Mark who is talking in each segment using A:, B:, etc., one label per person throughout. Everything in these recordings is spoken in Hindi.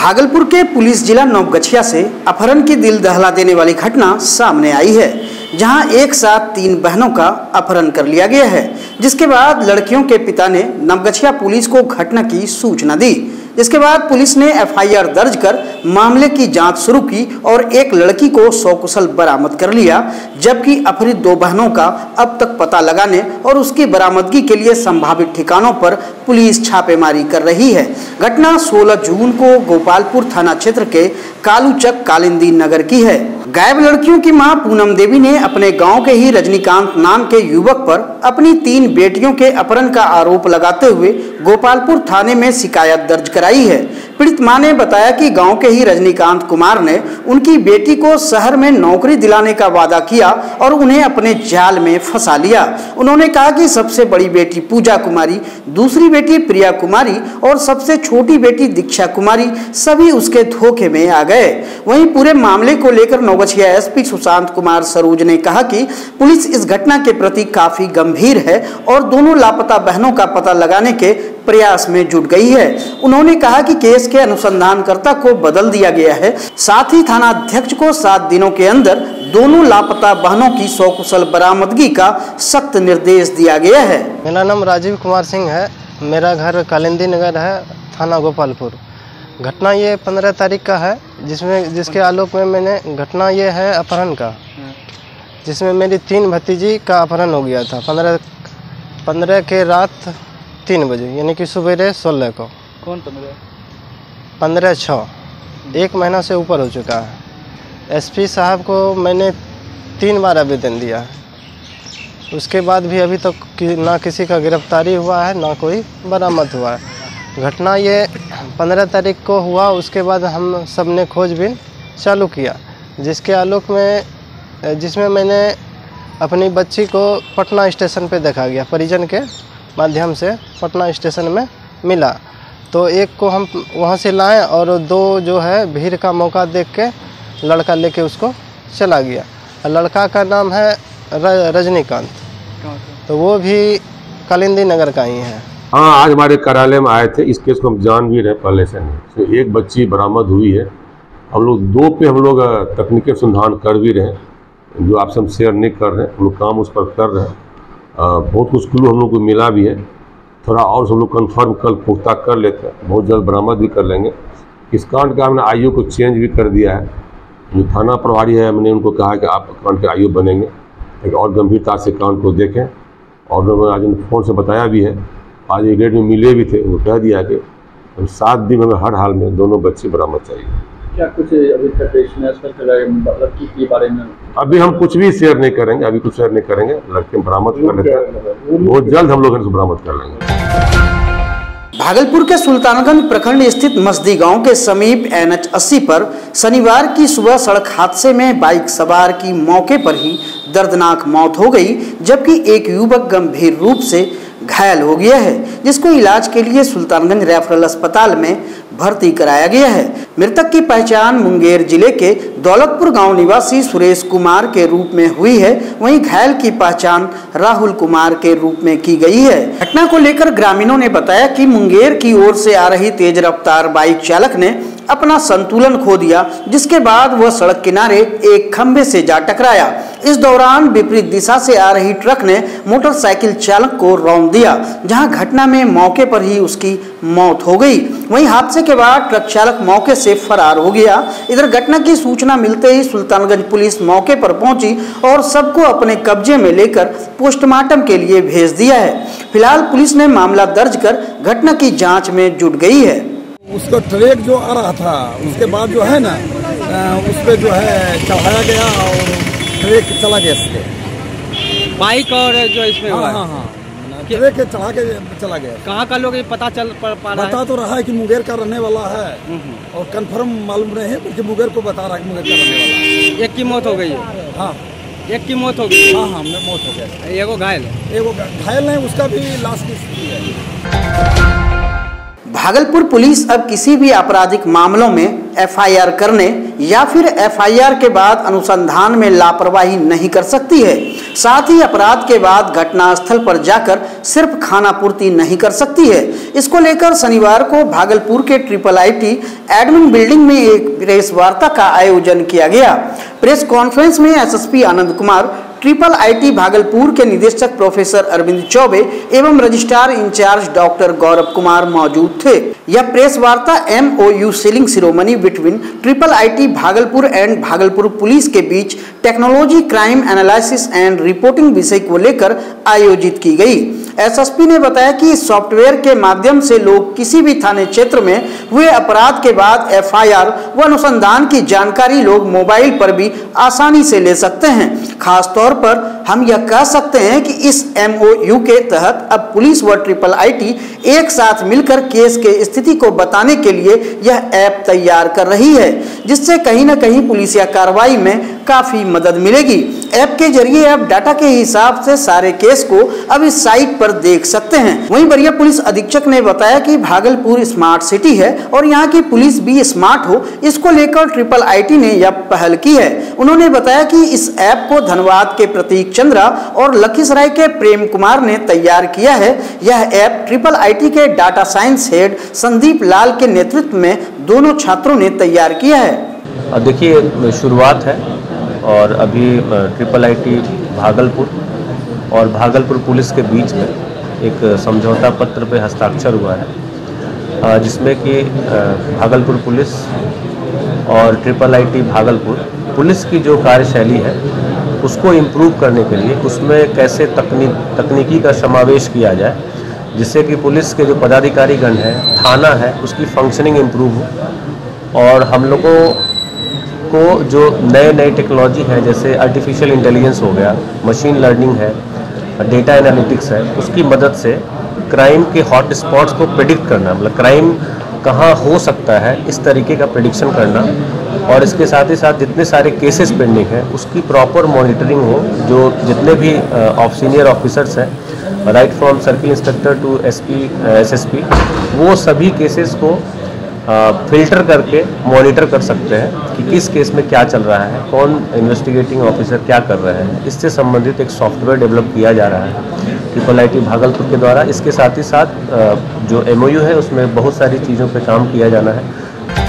A: भागलपुर के पुलिस जिला नवगछिया से अपहरण की दिल दहला देने वाली घटना सामने आई है, जहां एक साथ 3 बहनों का अपहरण कर लिया गया है। जिसके बाद लड़कियों के पिता ने नवगछिया पुलिस को घटना की सूचना दी। इसके बाद पुलिस ने एफआईआर दर्ज कर मामले की जांच शुरू की और एक लड़की को सकुशल बरामद कर लिया, जबकि अपहृत 2 बहनों का अब तक पता लगाने और उसकी बरामदगी के लिए संभावित ठिकानों पर पुलिस छापेमारी कर रही है। घटना 16 जून को गोपालपुर थाना क्षेत्र के कालूचक कालिंदी नगर की है। गायब लड़कियों की मां पूनम देवी ने अपने गांव के ही रजनीकांत नाम के युवक पर अपनी 3 बेटियों के अपहरण का आरोप लगाते हुए गोपालपुर थाने में शिकायत दर्ज कराई है। पीड़ित मां ने बताया कि गांव के ही रजनीकांत कुमार ने उनकी बेटी को शहर में नौकरी दिलाने का वादा किया और उन्हें अपने जाल में फंसा लिया। उन्होंने कहा कि सबसे बड़ी बेटी पूजा कुमारी, दूसरी बेटी प्रिया कुमारी और सबसे छोटी बेटी दीक्षा कुमारी सभी उसके धोखे में आ गए। वहीं पूरे मामले को लेकर नवगछिया एसपी सुशांत कुमार सरोज ने कहा कि पुलिस इस घटना के प्रति काफी गंभीर है और दोनों लापता बहनों का पता लगाने के प्रयास में जुट गई है। उन्होंने कहा कि केस के अनुसंधानकर्ता को बदल दिया गया है, साथ ही थाना अध्यक्ष को 7 दिनों के अंदर दोनों लापता बहनों की सकुशल बरामदगी का सख्त निर्देश दिया गया है।
B: मेरा नाम राजीव कुमार सिंह है, मेरा घर कालिंदी नगर है, थाना गोपालपुर। घटना ये 15 तारीख का है, जिसके आलोक में मैंने घटना ये है अपहरण का, जिसमें मेरी 3 भतीजी का अपहरण हो गया था 15 के रात 3 बजे, यानी कि सवेरे 16 को।
C: कौन
B: 15/6, 1 महीना से ऊपर हो चुका है। एसपी साहब को मैंने 3 बार आवेदन दिया है, उसके बाद भी अभी तक ना किसी का गिरफ्तारी हुआ है ना कोई बरामद हुआ है। घटना ये 15 तारीख को हुआ, उसके बाद हम सब ने खोजबीन चालू किया, जिसमें मैंने अपनी बच्ची को पटना स्टेशन पे देखा गया, परिजन के माध्यम से पटना स्टेशन में मिला। तो एक को हम वहाँ से लाए और 2 जो है भीड़ का मौका देख के लड़का लेके उसको चला गया। लड़का का नाम है रजनीकांत, तो वो भी कालिंदी नगर का ही है।
D: हाँ, आज हमारे कार्यालय में आए थे। इस केस को हम जान भी रहे पहले से नहीं। तो एक बच्ची बरामद हुई है। हम लोग 2 पे हम लोग तकनीकी अनुसंधान कर भी रहे हैं, जो आपसे हम शेयर नहीं कर रहे हैं। हम लोग काम उस पर कर रहे हैं। बहुत कुछ क्लू हम लोग को मिला भी है। थोड़ा और हम लोग कन्फर्म कल पुख्ता कर लेते हैं, बहुत जल्द बरामद भी कर लेंगे। इस कांड का हमने आईओ को चेंज भी कर दिया है। जो थाना प्रभारी है, हमने उनको कहा कि आप कांड के आईओ बनेंगे, एक और गंभीरता से कांड को देखें। और लोगों आज फ़ोन से बताया भी है, आज एक डेट में मिले भी थे, वो कह दिया कि 7 दिन हमें हर हाल में दोनों बच्चे बरामद चाहिए।
C: क्या कुछ अभी लड़की के बारे में
D: अभी हम कुछ भी शेयर नहीं करेंगे, अभी कुछ शेयर नहीं करेंगे। लड़के बरामद कर लेते हैं, बहुत जल्द हम लोग इनको बरामद कर लेंगे।
A: भागलपुर के सुल्तानगंज प्रखंड स्थित मस्दी गांव के समीप NH 80 पर शनिवार की सुबह सड़क हादसे में बाइक सवार की मौके पर ही दर्दनाक मौत हो गई, जबकि एक युवक गंभीर रूप से घायल हो गया है, जिसको इलाज के लिए सुल्तानगंज रेफरल अस्पताल में भर्ती कराया गया है। मृतक की पहचान मुंगेर जिले के दौलतपुर गांव निवासी सुरेश कुमार के रूप में हुई है। वहीं घायल की पहचान राहुल कुमार के रूप में की गई है। घटना को लेकर ग्रामीणों ने बताया कि मुंगेर की ओर से आ रही तेज रफ्तार बाइक चालक ने अपना संतुलन खो दिया, जिसके बाद वह सड़क किनारे एक खंभे से जा टकराया। इस दौरान विपरीत दिशा से आ रही ट्रक ने मोटरसाइकिल चालक को रौंद दिया, जहां घटना में मौके पर ही उसकी मौत हो गई। वहीं हादसे के बाद ट्रक चालक मौके से फरार हो गया। इधर घटना की सूचना मिलते ही सुल्तानगंज पुलिस मौके पर पहुंची और सबको अपने कब्जे में लेकर पोस्टमार्टम के लिए भेज दिया है। फिलहाल पुलिस ने मामला दर्ज कर घटना की जाँच में जुट गई है।
E: उसका ट्रैक जो आ रहा था, उसके बाद जो है ना, उस पर जो है चढ़ाया गया और ट्रैक चला गया इसके
C: बाइक और जो इसमें
E: हाँ, ट्रैक चढ़ा के चला गया।
C: कहाँ का लोग ये पता चल पा रहा है?
E: बता तो रहा है कि मुंगेर का रहने वाला है और कंफर्म मालूम नहीं है, क्योंकि मुंगेर को बता रहा है कि मुंगेर का रहने वाला है।
C: एक की मौत हो गई है?
E: हाँ,
C: एक की मौत हो गई।
E: हाँ, मौत हो गया।
C: एगो घायल है?
E: एगो घायल नहीं, उसका भी लाश की स्थिति है।
A: भागलपुर पुलिस अब किसी भी आपराधिक मामलों में एफआईआर करने या फिर एफआईआर के बाद अनुसंधान में लापरवाही नहीं कर सकती है। साथ ही अपराध के बाद घटनास्थल पर जाकर सिर्फ खानापूर्ति नहीं कर सकती है। इसको लेकर शनिवार को भागलपुर के IIIT एडमिन बिल्डिंग में एक प्रेस वार्ता का आयोजन किया गया। प्रेस कॉन्फ्रेंस में एसएसपी आनंद कुमार, IIIT भागलपुर के निदेशक प्रोफेसर अरविंद चौबे एवं registrar incharge doctor Gaurav Kumar मौजूद थे। यह प्रेस वार्ता MOU sealing ceremony between IIIT Bhagalpur and Bhagalpur police के बीच technology crime analysis and reporting विषय को लेकर आयोजित की गई। एसएसपी ने बताया कि इस सॉफ्टवेयर के माध्यम से लोग किसी भी थाने क्षेत्र में हुए अपराध के बाद एफआईआर व अनुसंधान की जानकारी लोग मोबाइल पर भी आसानी से ले सकते हैं। खास तौर पर हम यह कह सकते हैं कि इस MOU के तहत अब पुलिस व IIIT एक साथ मिलकर केस के स्थिति को बताने के लिए यह ऐप तैयार कर रही है, जिससे कहीं न कहीं पुलिसिया कार्रवाई में काफी मदद मिलेगी। ऐप के जरिए अब डाटा के हिसाब से सारे केस को अब इस साइट पर देख सकते हैं। वहीं वरीय पुलिस अधीक्षक ने बताया कि भागलपुर स्मार्ट सिटी है और यहाँ की पुलिस भी स्मार्ट हो, इसको लेकर IIIT ने यह पहल की है। उन्होंने बताया कि इस ऐप को धनबाद के प्रतीक चंद्रा और लखीसराय के प्रेम कुमार ने तैयार किया है। यह ऐप IIIT के data science head Sandeep Lal के नेतृत्व में दोनों छात्रों ने तैयार किया है।
F: देखिए, शुरुआत है और अभी IIIT भागलपुर और भागलपुर पुलिस के बीच में एक समझौता पत्र पे हस्ताक्षर हुआ है, जिसमें कि भागलपुर पुलिस और IIIT भागलपुर पुलिस की जो कार्यशैली है उसको इम्प्रूव करने के लिए उसमें कैसे तकनीकी का समावेश किया जाए, जिससे कि पुलिस के जो पदाधिकारीगण है, थाना है, उसकी फंक्शनिंग इम्प्रूव हो। और हम लोगों को जो नए टेक्नोलॉजी है, जैसे आर्टिफिशियल इंटेलिजेंस हो गया, मशीन लर्निंग है, डेटा एनालिटिक्स है, उसकी मदद से क्राइम के हॉट स्पॉट्स को प्रेडिक्ट करना, मतलब क्राइम कहाँ हो सकता है इस तरीके का प्रेडिक्शन करना, और इसके साथ ही साथ जितने सारे केसेस पेंडिंग हैं उसकी प्रॉपर मॉनिटरिंग हो। जो जितने भी सीनियर ऑफिसर्स हैं, right from circle inspector to SP SSP, वो सभी केसेस को फिल्टर करके मॉनिटर कर सकते हैं कि किस केस में क्या चल रहा है, कौन इन्वेस्टिगेटिंग ऑफिसर क्या कर रहे हैं। इससे संबंधित एक सॉफ्टवेयर डेवलप किया जा रहा है IIIT भागलपुर के द्वारा। इसके साथ ही साथ जो MOU है उसमें बहुत सारी चीज़ों पे काम किया जाना है।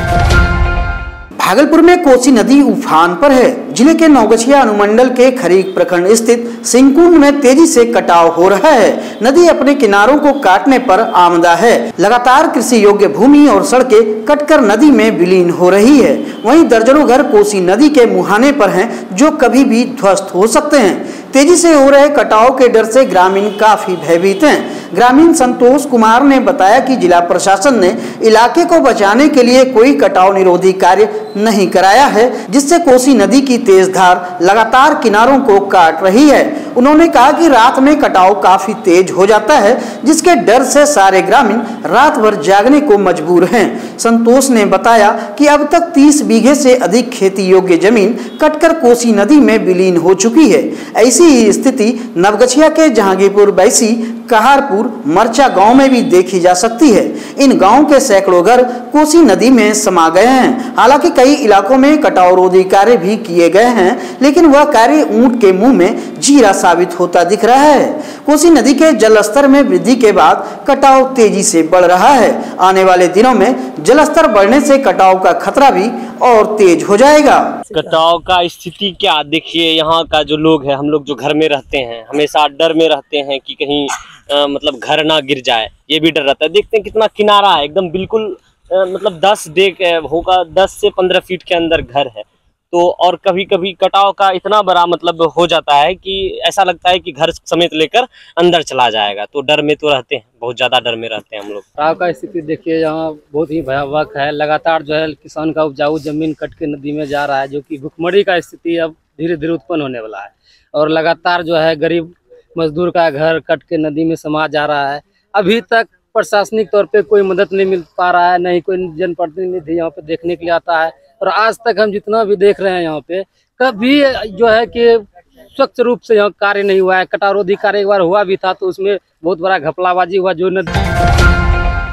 A: भागलपुर में कोसी नदी उफान पर है। जिले के नौगछिया अनुमंडल के खरीक प्रखंड स्थित सिंहकुंड में तेजी से कटाव हो रहा है। नदी अपने किनारों को काटने पर आमदा है। लगातार कृषि योग्य भूमि और सड़कें कटकर नदी में विलीन हो रही है। वहीं दर्जनों घर कोसी नदी के मुहाने पर हैं, जो कभी भी ध्वस्त हो सकते हैं। तेजी से हो रहे कटाव के डर से ग्रामीण काफी भयभीत हैं। ग्रामीण संतोष कुमार ने बताया कि जिला प्रशासन ने इलाके को बचाने के लिए कोई कटाव निरोधी कार्य नहीं कराया है, जिससे कोसी नदी की तेज धार लगातार किनारों को काट रही है। उन्होंने कहा कि रात में कटाव काफी तेज हो जाता है, जिसके डर से सारे ग्रामीण रात भर जागने को मजबूर हैं। संतोष ने बताया कि अब तक 30 बीघे से अधिक खेती योग्य जमीन कटकर कोसी नदी में विलीन हो चुकी है। ऐसी ही स्थिति नवगछिया के जहांगीरपुर बैसी, कहारपुर, मरचा गांव में भी देखी जा सकती है। इन गांव के सैकड़ों घर कोसी नदी में समा गए हैं। हालांकि कई इलाकों में कटाव रोधी कार्य भी किए गए हैं, लेकिन वह कार्य ऊंट के मुंह में जीरा साबित होता दिख रहा है। कोसी नदी के जलस्तर में वृद्धि के बाद कटाव तेजी से बढ़ रहा है। आने वाले दिनों में जलस्तर बढ़ने से कटाव का खतरा भी और तेज हो जाएगा।
G: कटाव का स्थिति क्या, देखिए यहाँ का जो लोग है, हम लोग जो घर में रहते हैं हमेशा डर में रहते हैं कि कहीं मतलब घर ना गिर जाए, ये भी डर रहता है। देखते हैं कितना किनारा है, एकदम बिल्कुल मतलब 10 डेक होगा, 10 से 15 फीट के अंदर घर है। तो और कभी कभी कटाव का इतना बड़ा मतलब हो जाता है कि ऐसा लगता है कि घर समेत लेकर अंदर चला जाएगा। तो डर में तो रहते हैं, बहुत ज़्यादा डर में रहते हैं हम लोग।
H: कटाव का स्थिति देखिए यहाँ बहुत ही भयावह है। लगातार जो है किसान का उपजाऊ जमीन कट के नदी में जा रहा है, जो कि भुखमरी का स्थिति अब धीरे धीरे उत्पन्न होने वाला है। और लगातार जो है गरीब मजदूर का घर कट के नदी में समा जा रहा है। अभी तक प्रशासनिक तौर पे कोई मदद नहीं मिल पा रहा है, नहीं कोई जनप्रतिनिधि यहाँ पे देखने के लिए आता है। और आज तक हम जितना भी देख रहे हैं यहाँ पे, कभी जो है कि स्वच्छ रूप से यहाँ कार्य नहीं हुआ है। कटाव रोधी कार्य एक बार हुआ भी था, तो उसमें बहुत बड़ा घपलाबाजी हुआ। जो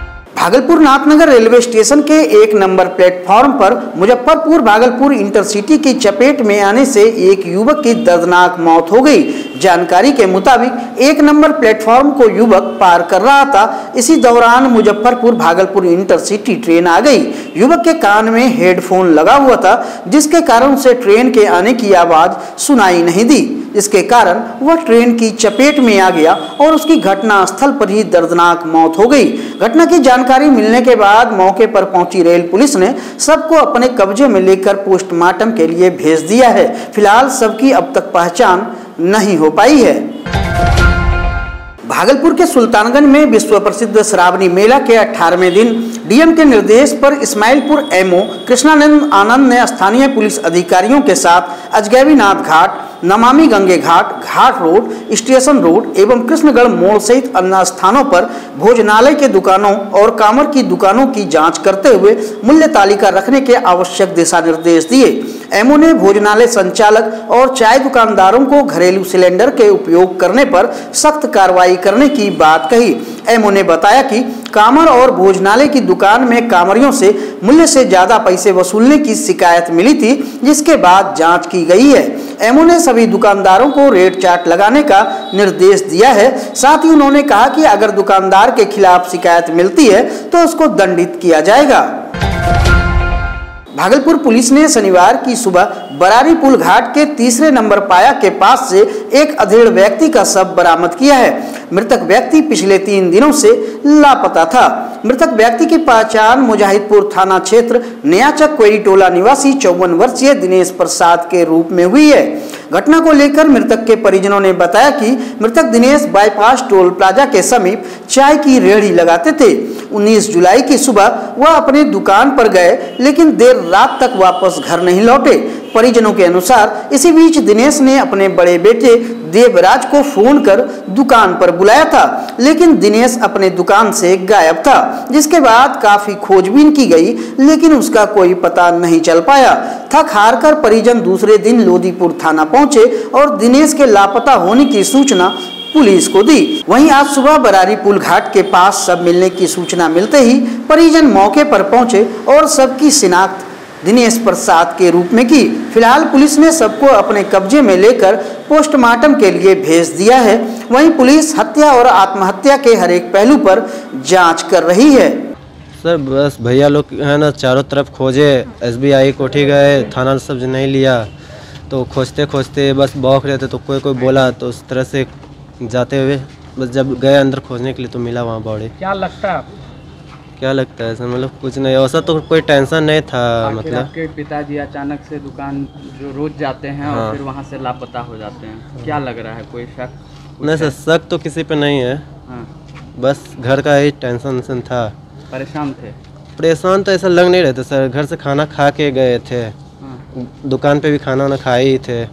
A: भागलपुर नाथनगर रेलवे स्टेशन के 1 नंबर प्लेटफॉर्म पर मुजफ्फरपुर भागलपुर इंटरसिटी की चपेट में आने से एक युवक की दर्दनाक मौत हो गई। जानकारी के मुताबिक 1 नंबर प्लेटफॉर्म को युवक पार कर रहा था। इसी दौरान मुजफ्फरपुर भागलपुर इंटरसिटी ट्रेन आ गई। युवक के कान में हेडफोन लगा हुआ था, जिसके कारण उसे ट्रेन के आने की आवाज सुनाई नहीं दी, जिसके कारण वह ट्रेन की चपेट में आ गया और उसकी घटना स्थल पर ही दर्दनाक मौत हो गई। घटना की जानकारी मिलने के बाद मौके पर पहुंची रेल पुलिस ने सबको अपने कब्जे में लेकर पोस्टमार्टम के लिए भेज दिया है। फिलहाल सबकी अब तक पहचान नहीं हो पाई है। भागलपुर के सुल्तानगंज में विश्व प्रसिद्ध श्रावणी मेला के 18वें दिन डीएम के निर्देश पर इस्माइलपुर एमओ कृष्णानंद आनंद ने स्थानीय पुलिस अधिकारियों के साथ अजगैबीनाथ घाट, नमामि गंगे घाट, घाट रोड, स्टेशन रोड एवं कृष्णगढ़ मोड़ सहित अन्य स्थानों पर भोजनालय के दुकानों और कांवर की दुकानों की जांच करते हुए मूल्य तालिका रखने के आवश्यक दिशा निर्देश दिए। एमओ ने भोजनालय संचालक और चाय दुकानदारों को घरेलू सिलेंडर के उपयोग करने पर सख्त कार्रवाई करने की बात कही। एमओ ने बताया कि कांवर और भोजनालय की दुकान में कांवरियों से मूल्य से ज्यादा पैसे वसूलने की शिकायत मिली थी, जिसके बाद जांच की गई है। एमओ ने सभी दुकानदारों को रेट चार्ट लगाने का निर्देश दिया है। साथ ही उन्होंने कहा कि अगर दुकानदार के खिलाफ शिकायत मिलती है तो उसको दंडित किया जाएगा। भागलपुर पुलिस ने शनिवार की सुबह बरारी पुल घाट के 3 नंबर पाया के पास से एक अधेड़ व्यक्ति का शव बरामद किया है। मृतक व्यक्ति पिछले 3 दिनों से लापता था। मृतक व्यक्ति की पहचान मुजाहिदपुर थाना क्षेत्र नयाचक कोयरी टोला निवासी 54 वर्षीय दिनेश प्रसाद के रूप में हुई है। घटना को लेकर मृतक के परिजनों ने बताया कि मृतक दिनेश बाईपास टोल प्लाजा के समीप चाय की रेहड़ी लगाते थे। 19 जुलाई की सुबह वह अपने दुकान पर गए, लेकिन देर रात तक वापस घर नहीं लौटे। परिजनों के अनुसार इसी बीच दिनेश ने अपने बड़े बेटे देवराज को फोन कर दुकान पर बुलाया था, लेकिन दिनेश अपने दुकान से गायब था। जिसके बाद काफी खोजबीन की गई, लेकिन उसका कोई पता नहीं चल पाया। थक हार कर परिजन दूसरे दिन लोदीपुर थाना पहुंचे और दिनेश के लापता होने की सूचना पुलिस को दी। वहीं आज सुबह बरारी पुल घाट के पास शव मिलने की सूचना मिलते ही परिजन मौके पर पहुंचे और शव की शिनाख्त दिनेश प्रसाद के रूप में की। फिलहाल पुलिस ने सबको अपने कब्जे में लेकर पोस्टमार्टम के लिए भेज दिया है। वहीं पुलिस हत्या और आत्महत्या के हर एक पहलू पर जांच कर रही है।
B: सर बस भैया लोग है ना चारों तरफ खोजे, SBI कोठी गए, थाना सब नहीं लिया, तो खोजते खोजते बस बौख रहे थे, तो कोई बोला, तो उस तरह से जाते हुए बस जब गए अंदर खोजने के लिए तो मिला वहाँ बॉडी।
H: क्या लगता है?
B: क्या लगता है सर, मतलब कुछ नहीं, ऐसा तो कोई टेंशन नहीं था। मतलब
I: आपके पिताजी अचानक से दुकान जो रोज जाते हैं और फिर वहाँ से लापता हो जाते हैं, क्या लग रहा है, कोई शक?
B: नहीं सर, शक तो किसी पे नहीं है। बस घर का ही टेंशन था।
I: परेशान थे?
B: परेशान तो ऐसा लग नहीं रहे थे सर, घर से खाना खा के गए थे, दुकान पे भी खाना खाए ही थे।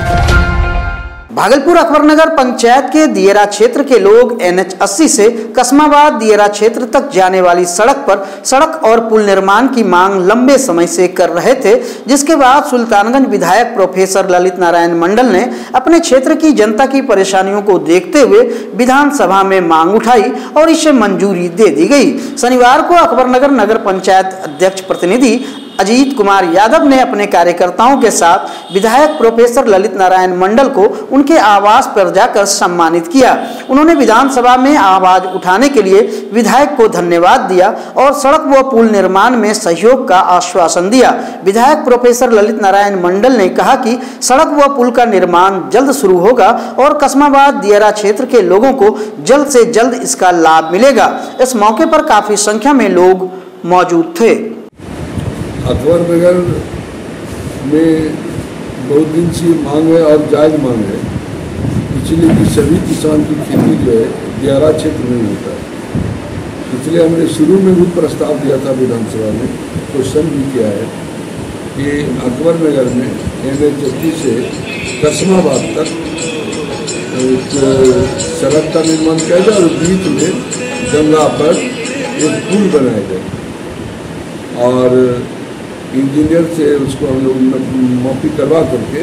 A: भागलपुर अकबरनगर पंचायत के दियरा क्षेत्र के लोग NH 80 से कस्माबाद दियरा क्षेत्र तक जाने वाली सड़क पर सड़क और पुल निर्माण की मांग लंबे समय से कर रहे थे, जिसके बाद सुल्तानगंज विधायक प्रोफेसर ललित नारायण मंडल ने अपने क्षेत्र की जनता की परेशानियों को देखते हुए विधानसभा में मांग उठाई और इसे मंजूरी दे दी गई। शनिवार को अकबरनगर नगर पंचायत अध्यक्ष प्रतिनिधि अजीत कुमार यादव ने अपने कार्यकर्ताओं के साथ विधायक प्रोफेसर ललित नारायण मंडल को उनके आवास पर जाकर सम्मानित किया। उन्होंने विधानसभा में आवाज उठाने के लिए विधायक को धन्यवाद दिया और सड़क व पुल निर्माण में सहयोग का आश्वासन दिया। विधायक प्रोफेसर ललित नारायण मंडल ने कहा कि सड़क व पुल का निर्माण जल्द शुरू होगा और कस्माबाद दियरा क्षेत्र के लोगों को जल्द से जल्द इसका लाभ मिलेगा। इस मौके पर काफी संख्या में लोग मौजूद थे।
J: अकबरनगर में बहुत दिन से मांग है और जायज़ मांग है, इसलिए कि सभी किसान की खेती जो है दियारा क्षेत्र में होता है। इसलिए हमने शुरू में भी प्रस्ताव दिया था विधानसभा में, क्वेश्चन भी किया है कि अकबरनगर में NH 80 से कस्माबाद तक सड़क का निर्माण किया जाए और बीच में गंगा पर एक पुल बनाया जाए और इंजीनियर से उसको हम लोग मॉपी करवा करके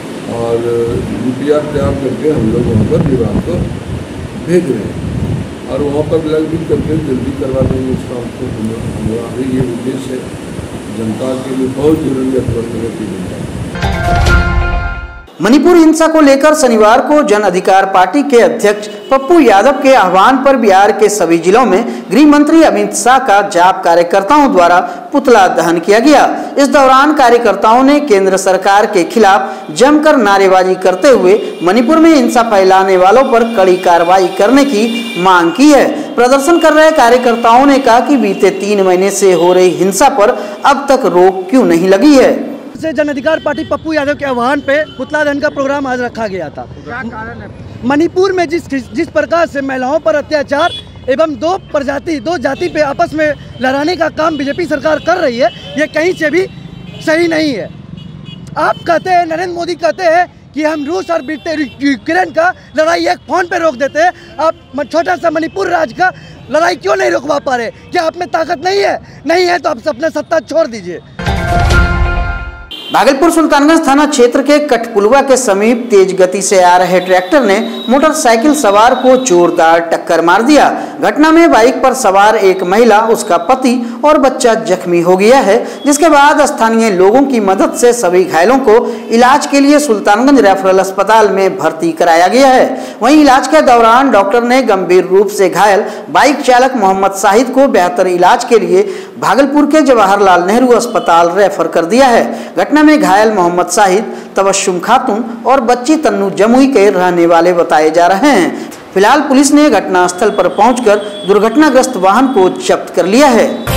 J: और रुपया तैयार करके हम लोग वहाँ पर विभाग को भेज रहे हैं और वहाँ पर ब्लड भी कंप्लेन जल्दी करवा देंगे। इसका हमको हमारा भी ये उद्देश्य है। जनता के लिए बहुत जरूरी है की जनता।
A: मणिपुर हिंसा को लेकर शनिवार को जन अधिकार पार्टी के अध्यक्ष पप्पू यादव के आह्वान पर बिहार के सभी जिलों में गृह मंत्री अमित शाह का जाप कार्यकर्ताओं द्वारा पुतला दहन किया गया। इस दौरान कार्यकर्ताओं ने केंद्र सरकार के खिलाफ जमकर नारेबाजी करते हुए मणिपुर में हिंसा फैलाने वालों पर कड़ी कार्रवाई करने की मांग की है। प्रदर्शन कर रहे कार्यकर्ताओं ने कहा कि बीते 3 महीने से हो रही हिंसा पर अब तक रोक क्यों नहीं लगी है।
K: जन अधिकार पार्टी पप्पू यादव के आह्वान पे पुतला दहन का प्रोग्राम आज रखा गया था। क्या कारण है? मणिपुर में जिस प्रकार से महिलाओं पर अत्याचार एवं दो जाति पे आपस में लड़ाने का काम बीजेपी सरकार कर रही है, ये कहीं से भी सही नहीं है। आप कहते हैं, नरेंद्र मोदी कहते हैं कि हम रूस और यूक्रेन का लड़ाई एक फोन पे रोक देते हैं। आप छोटा सा मणिपुर राज्य का लड़ाई क्यों नहीं रोकवा पा रहे? क्या आप में ताकत नहीं है? नहीं है तो आप अपना सत्ता छोड़ दीजिए।
A: भागलपुर सुल्तानगंज थाना क्षेत्र के कठपुलवा के समीप तेज गति से आ रहे ट्रैक्टर ने मोटरसाइकिल सवार को जोरदार टक्कर मार दिया। घटना में बाइक पर सवार एक महिला, उसका पति और बच्चा जख्मी हो गया है, जिसके बाद स्थानीय लोगों की मदद से सभी घायलों को इलाज के लिए सुल्तानगंज रेफरल अस्पताल में भर्ती कराया गया है। वहीं इलाज के दौरान डॉक्टर ने गंभीर रूप से घायल बाइक चालक मोहम्मद शाहिद को बेहतर इलाज के लिए भागलपुर के जवाहरलाल नेहरू अस्पताल रेफर कर दिया है। घटना में घायल मोहम्मद शाहिद, तबस्सुम खातून और बच्ची तन्नू जमुई के रहने वाले बताए जा रहे हैं। फिलहाल पुलिस ने घटनास्थल पर पहुंचकर दुर्घटनाग्रस्त वाहन को जब्त कर लिया है।